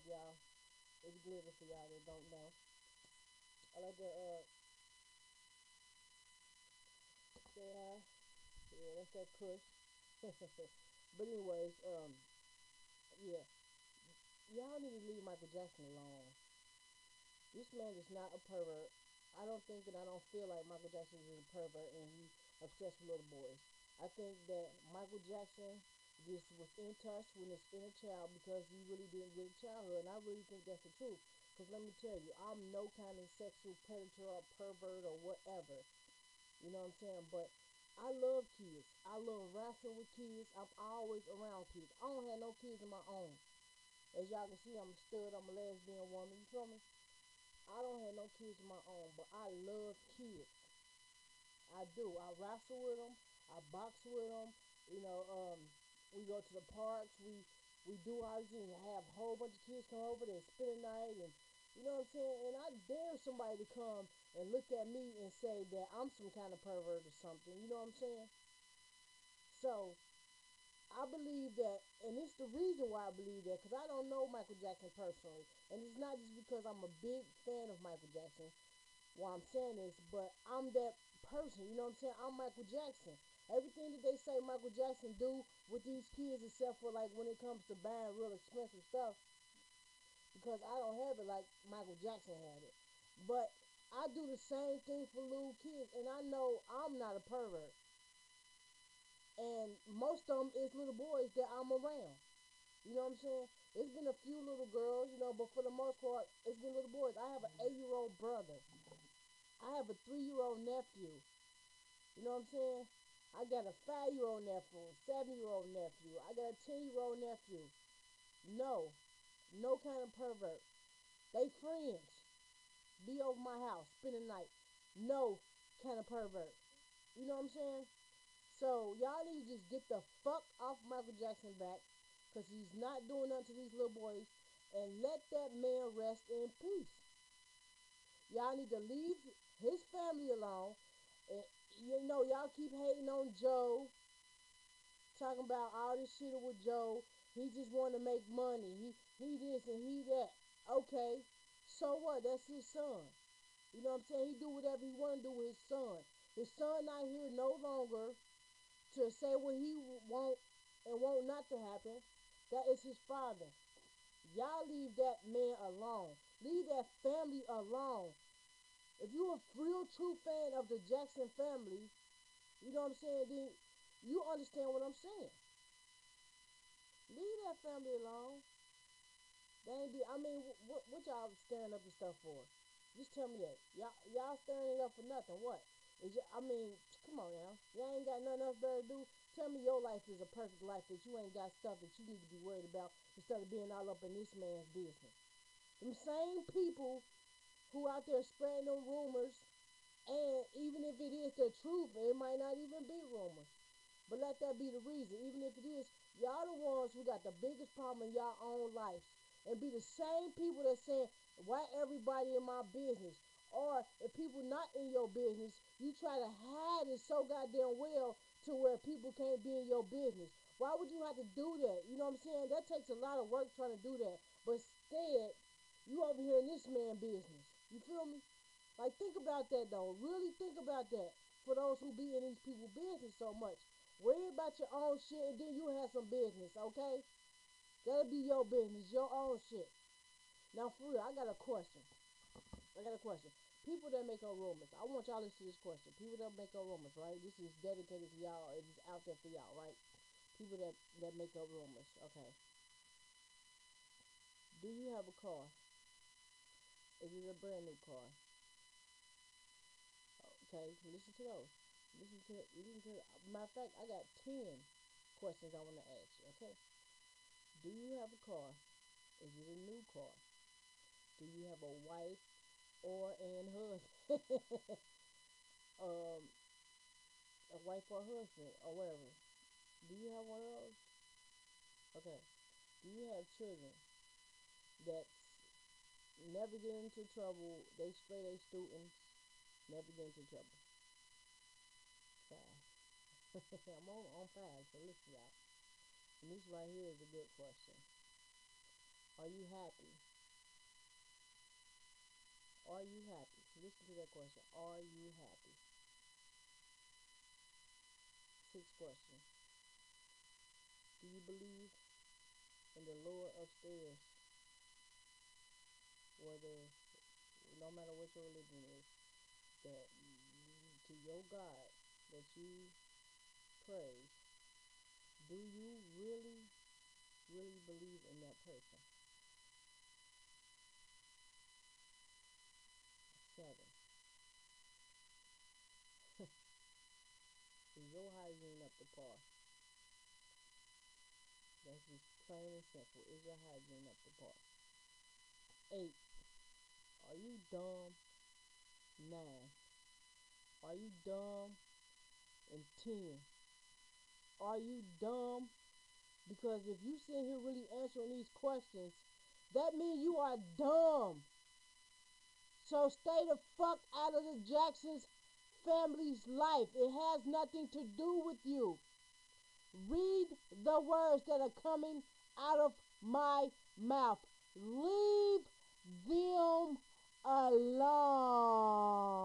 y'all. It's glitter for y'all that don't know. I like to say hi. Yeah, that's that Kush. But anyways, yeah, y'all need to leave Michael Jackson alone. This man is not a pervert. I don't think and I don't feel like Michael Jackson is a pervert and he's obsessed with little boys. I think that Michael Jackson just was in touch with his inner child because he really didn't get a childhood, and I really think that's the truth. Because let me tell you, I'm no kind of sexual predator or pervert or whatever. You know what I'm saying? But I love kids. I love wrestling with kids. I'm always around kids. I don't have no kids of my own. As y'all can see, I'm a stud. I'm a lesbian woman. You feel me? I don't have no kids of my own, but I love kids. I do. I wrestle with them. I box with them. You know, we go to the parks. We do our thing. Have a whole bunch of kids come over there, spend the night, and you know what I'm saying. And I dare somebody to come and look at me and say that I'm some kind of pervert or something. You know what I'm saying? So I believe that, and it's the reason why I believe that, because I don't know Michael Jackson personally, and it's not just because I'm a big fan of Michael Jackson. Why I'm saying this, but I'm that person. You know what I'm saying? I'm Michael Jackson. Everything that they say Michael Jackson do with these kids, except for like when it comes to buying real expensive stuff, because I don't have it like Michael Jackson had it. But I do the same thing for little kids, and I know I'm not a pervert. And most of them is little boys that I'm around. You know what I'm saying? It's been a few little girls, you know, but for the most part, it's been little boys. I have an 8-year-old brother. I have a 3-year-old nephew. You know what I'm saying? I got a 5-year-old nephew, 7-year-old nephew. I got a 10-year-old nephew. No, no kind of pervert. They friends. Be over my house, spend the night. No kind of pervert. You know what I'm saying? So y'all need to just get the fuck off Michael Jackson back, cause he's not doing nothing to these little boys, and let that man rest in peace. Y'all need to leave his family alone. And, you know, y'all keep hating on Joe, talking about all this shit with Joe. He just want to make money. He this and he that. Okay, so what? That's his son. You know what I'm saying? He do whatever he want to do with his son. His son not here no longer to say what he want and want not to happen. That is his father. Y'all leave that man alone. Leave that family alone. If you a real true fan of the Jackson family, you know what I'm saying, then you understand what I'm saying. Leave that family alone. They ain't be, I mean, what y'all stirring up the stuff for? Just tell me that. Y'all stirring it up for nothing. What? I mean, come on now. Y'all ain't got nothing else better to do. Tell me your life is a perfect life, that you ain't got stuff that you need to be worried about instead of being all up in this man's business. Them same people who out there spreading them rumors, and even if it is the truth, it might not even be rumors. But let that be the reason. Even if it is, y'all the ones who got the biggest problem in y'all own life. And be the same people that saying, why everybody in my business? Or if people not in your business, you try to hide it so goddamn well to where people can't be in your business. Why would you have to do that? You know what I'm saying? That takes a lot of work trying to do that. But instead, you over here in this man business. You feel me? Like, think about that though. Really think about that. For those who be in these people business so much. Worry about your own shit and then you have some business, okay? That'll be your business, your own shit. Now, for real, I got a question. I got a question. People that make up rumors. I want y'all to listen to this question. People that make up rumors, right? This is dedicated to y'all. It is out there for y'all, right? People that make up rumors. Okay. Do you have a car? Is it a brand new car? Okay, listen to those. Listen to. Matter of fact, I got 10 questions I want to ask you. Okay. Do you have a car? Is it a new car? Do you have a wife or an husband? um, a wife or husband or whatever. Do you have one of those? Okay. Do you have children that never get into trouble? They straight A students, never get into trouble. Five. I'm on five, so listen, y'all. And this right here is a good question. Are you happy? Are you happy? Listen to that question. Are you happy? Sixth question. Do you believe in the Lord upstairs, whether no matter what your religion is, that to your God that you praise, do you really, really believe in that person? Seven. Is your hygiene up to par? That's just plain and simple. Is your hygiene up to par? Eight. Are you dumb? Nine. Are you dumb? And 10. Are you dumb? Because if you sit here really answering these questions, that means you are dumb. So stay the fuck out of the Jackson's family's life. It has nothing to do with you. Read the words that are coming out of my mouth. Leave them alone.